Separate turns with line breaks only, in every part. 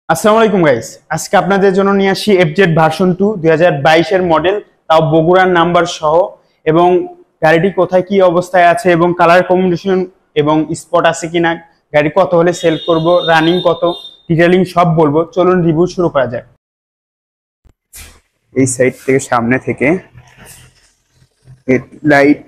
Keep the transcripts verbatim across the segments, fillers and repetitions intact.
আসসালামু আলাইকুম গাইস, আজকে আপনাদের জন্য নিয়ে আসি এফজেড ভার্সন টু দুই হাজার বাইশ এর মডেল, তাও বগুড়ার নাম্বার সহ। এবং গাড়িটি কোথায় কি অবস্থায় আছে এবং কালার কম্বিনেশন এবং স্পট আছে কিনা, গাড়ি কত হলে সেল করব, রানিং কত, ডিটেইলিং সব বলবো। চলুন রিভিউ শুরু করা যাক। এই সাইড থেকে, সামনে থেকে হেডলাইট,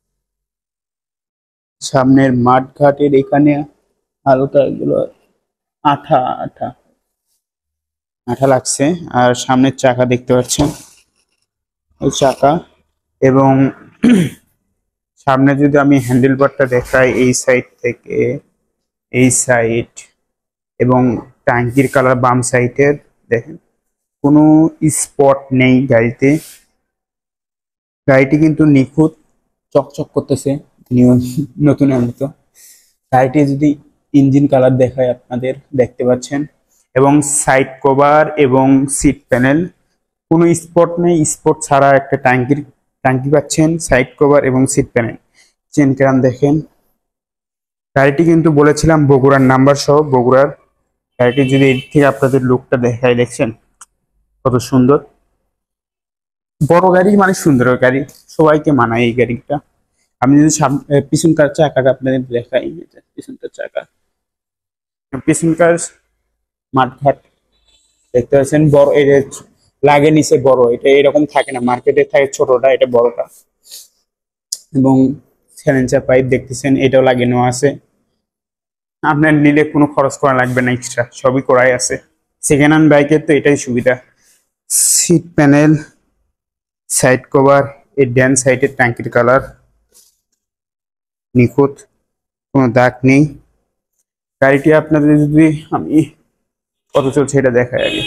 সামনের মাঠ ঘাটের এখানে হালকা এগুলো আঠা আঠা আঠা লাগছে। আর সামনের চাকা দেখতে পাচ্ছেন, ওই চাকা। এবং সামনে যদি আমি হ্যান্ডেল বারটা দেখাই, এই সাইড থেকে এই সাইড এবং ট্যাঙ্কির কালার বাম সাইডের দেখেন, কোনো স্পট নেই গাড়িতে। গাড়িটি কিন্তু নিখুঁত, চকচক করতেছে নতুনের মতো। গাড়িটি যদি ইঞ্জিন কালার দেখায় আপনাদের, দেখতে পাচ্ছেন। এবং সাইড কভার এবং সিট প্যানেল, কোনো স্পট নেই। স্পট ছাড়া একটা ট্যাঙ্কির ট্যাঙ্কি পাচ্ছেন, সাইড কভার এবং সিট প্যানেল। চেন ক্যাম দেখেন। গাড়িটি কিন্তু বলেছিলাম বগুড়ার নাম্বার সহ, বগুড়ার। গাড়িটি যদি এর থেকে আপনাদের লুকটা দেখায়, দেখছেন কত সুন্দর। বড় গাড়ি মানে সুন্দর গাড়ি, সবাইকে মানায় এই গাড়িটা। আমি যদি পিছনকার চাকাটা আপনাদের দেখাই, পিছনকার চাকা, পিছনকার মাঠঘাট দেখতে পাচ্ছেন। বড় এই লাগে নিচে বড়, এটা এরকম থাকে না, মার্কেটে থাকে ছোটটা, এটা বড়টা। এবং স্যালেন্সার পাইপ দেখতেছেন, এটাও লাগানো আছে। আপনার নিলে কোনো খরচ করা লাগবে না এক্সট্রা, সবই করাই আছে। সেকেন্ড হ্যান্ড বাইকের তো এটাই সুবিধা। সিট প্যানেল, সাইড কভার, এই ড্যান সাইডের ট্যাঙ্কির কালার নিখুঁত, কোনো দাগ নেই। গাড়িটি আপনাদের যদি আমি কত চলছে এটা দেখাই আগে।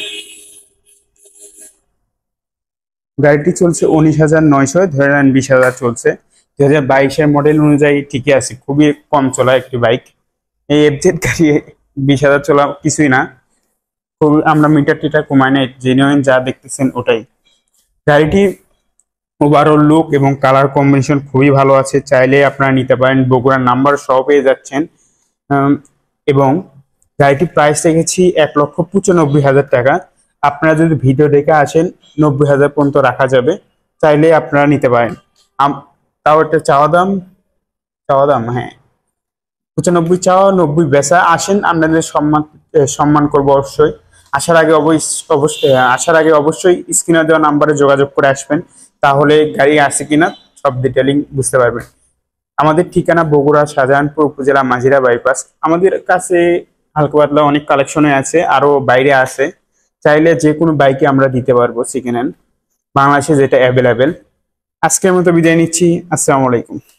গাড়িটি চলছে উনিশ হাজার নয়শো, ধরে নেন বিশ হাজার চলছে। দুই হাজার বাইশের মডেল অনুযায়ী ঠিকই আছে, খুবই কম চলা একটি বাইক। এই এফজেড গাড়ি বিশ হাজার চলা কিছুই না, খুব। আমরা মিটার টিটার কমাই না, জেনুইন যা দেখতেছেন ওটাই। গাড়িটি ওভারঅল লুক এবং কালার কম্বিনেশন খুবই ভালো আছে, চাইলে আপনারা নিতে পারেন। বগুড়ার নাম্বার সহ পেয়ে যাচ্ছেন। এবং গাড়িটির প্রাইস রেখেছি এক লক্ষ পঁচানব্বই হাজার টাকা। আপনারা যদি ভিডিও দেখে আসেন, নব্বই হাজার পর্যন্ত রাখা যাবে, চাইলে আপনারা নিতে পারেন। তাও একটা চাওয়া দাম, চাওয়া দাম হ্যাঁ পঁচানব্বই চাওয়া, নব্বই বেচা। আসেন, আপনাদের সম্মান সম্মান করবো অবশ্যই। আসার আগে অবশ্যই আসার আগে অবশ্যই স্ক্রিনে দেওয়া নাম্বারে যোগাযোগ করে আসবেন, তাহলে গাড়ি আছে কিনা সব ডিটেলিং বুঝতে পারবেন। আমাদের ঠিকানা বগুড়া শাহজাহানপুর উপজেলা মাঝিরা বাইপাস। আমাদের কাছে হালকা পাতলা অনেক কালেকশনে আছে, আরো বাইরে আছে। চাইলে যে কোনো বাইকে আমরা দিতে পারবো সেকেন্ড হ্যান্ড, বাংলাদেশে যেটা অ্যাভেলেবেল। আজকের মতো বিদায় নিচ্ছি, আসসালামু আলাইকুম।